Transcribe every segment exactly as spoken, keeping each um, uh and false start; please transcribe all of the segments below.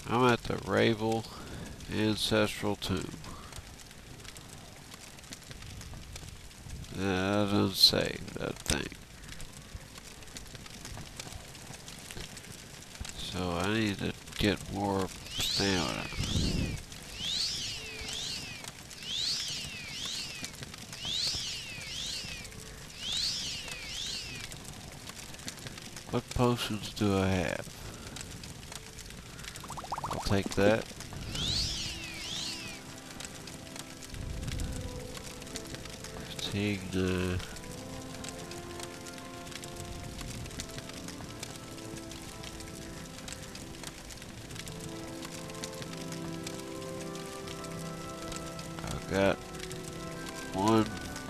I'm at the Ravel Ancestral Tomb. That doesn't save that thing. So I need to get more stamina. What potions do I have? I'll take that. Fatigue the... I've got one.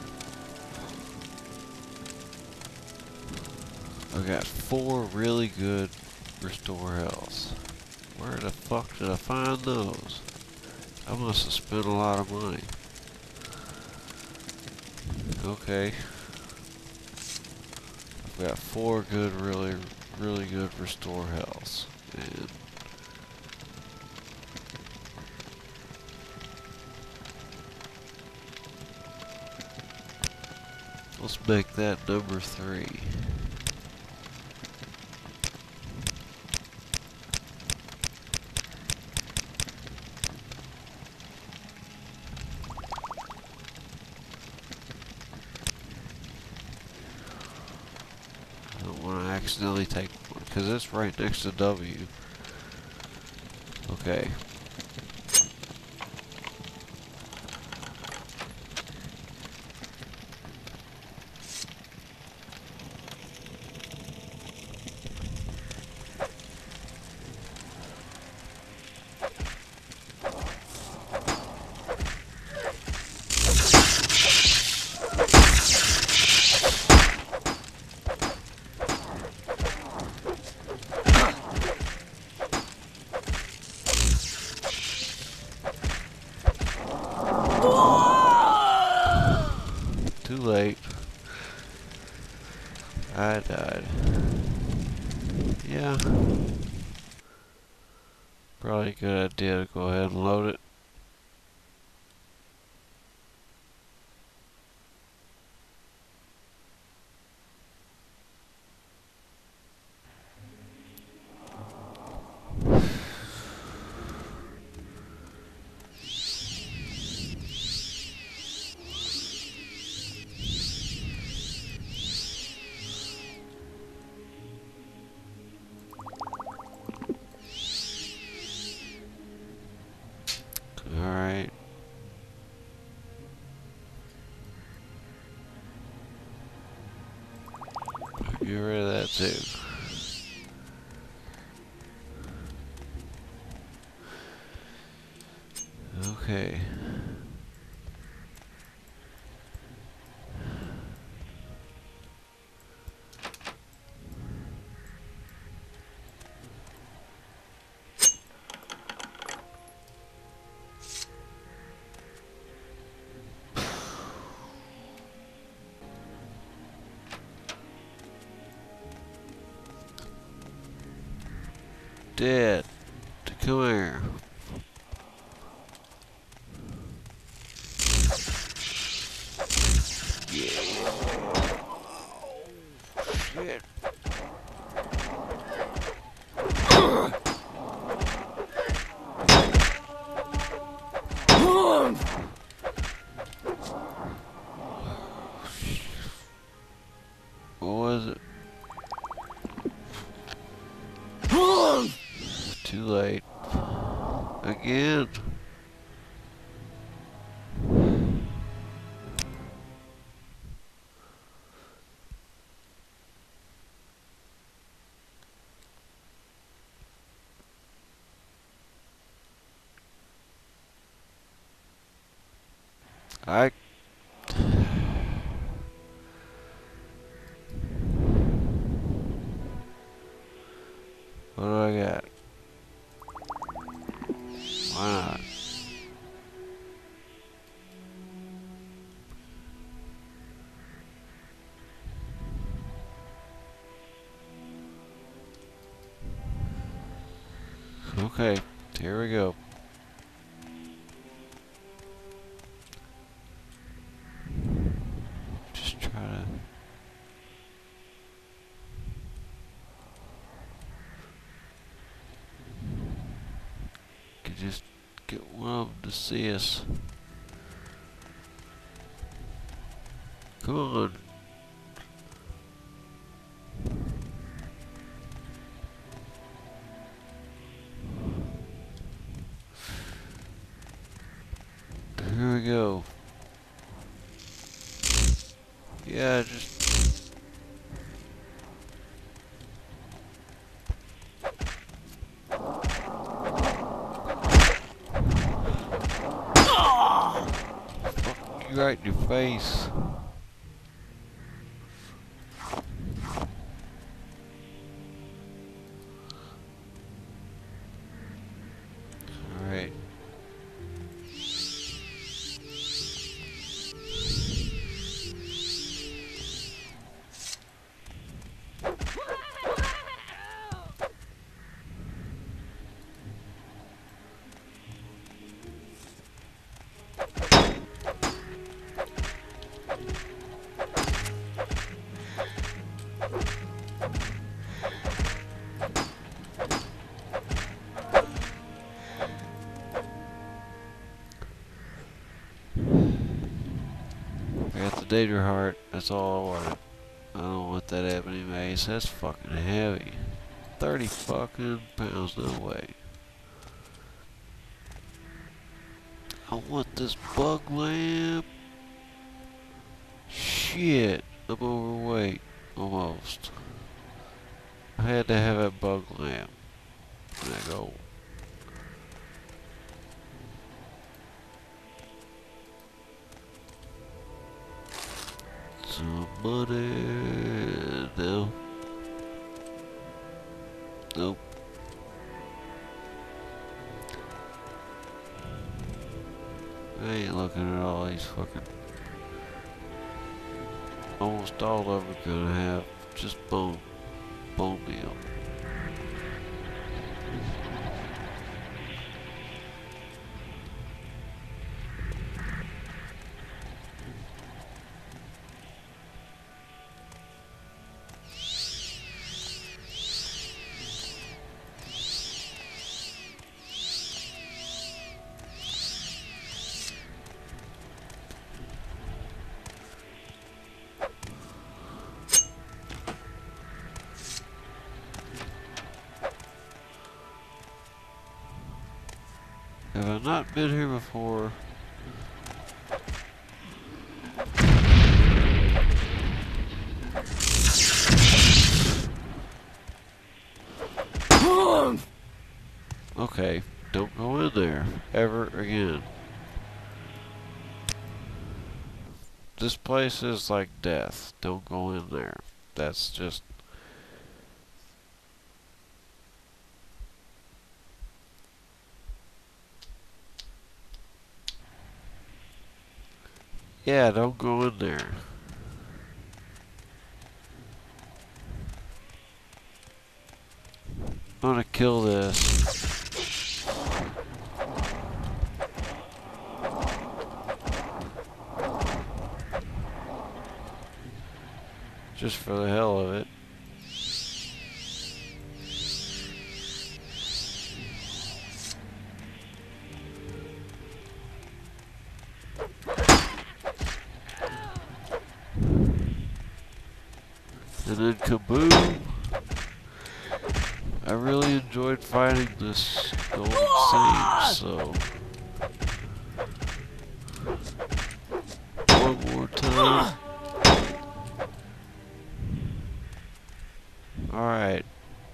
I got four really good restore health. Where the fuck did I find those? I must have spent a lot of money. Okay. I've got four good, really, really good restore health. And let's make that number three. I don't want to accidentally take one, because it's right next to W. Okay. Too late. I died. Yeah. Probably a good idea to go ahead and load it. Alright. Get rid of that too. Okay. Dead. Come here. Yeah. Shit. What was it? Too late. Again. I What do I got? Why not? Okay, Here we go. Just try to... Could just get one of them to see us. Come on. Here we go. Yeah, just... Fuck you right in your face. Alright. I got the Dater Heart, that's all I wanted. I don't want that ebony mace, that's fucking heavy. thirty fucking pounds, no way. I want this bug lamp. Shit, I'm overweight, almost. I had to have a bug lamp. There I go. Some money. No. Nope. I ain't looking at all these fucking... Almost all of them are gonna have just bone, bone meal. Have I not been here before? Okay, don't go in there ever again. This place is like death. Don't go in there. That's just... Yeah, don't go in there. I'm gonna kill this. Just for the hell of it. And then kaboom! I really enjoyed fighting this golden sage, so... One more time. Alright.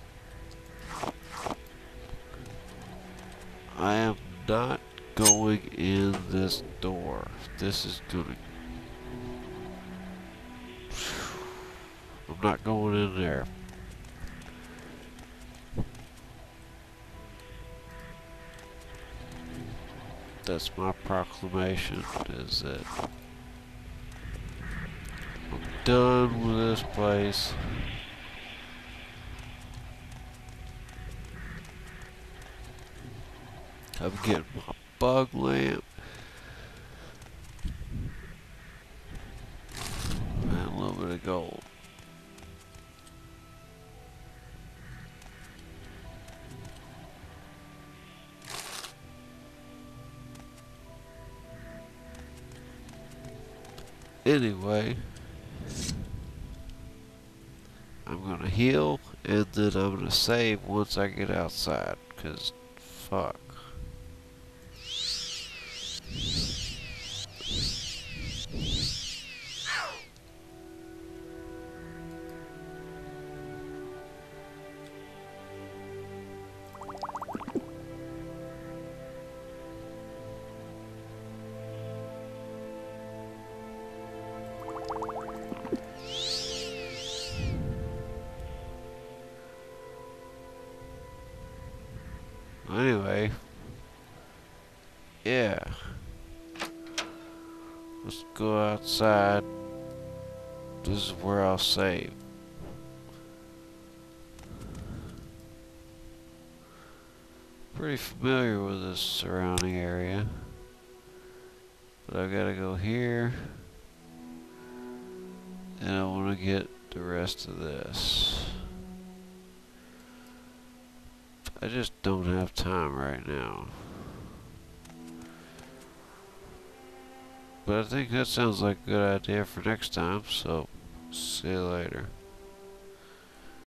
I am not going in this door. This is gonna... I'm not going in there. That's my proclamation, is that I'm done with this place. I'm getting my bug lamp. And a little bit of gold. Anyway, I'm gonna heal and then I'm gonna save once I get outside, cause fuck. Anyway, yeah. Let's go outside. This is where I'll save. Pretty familiar with this surrounding area. But I gotta go here. And I wanna get the rest of this. I just don't have time right now. But I think that sounds like a good idea for next time, so see you later.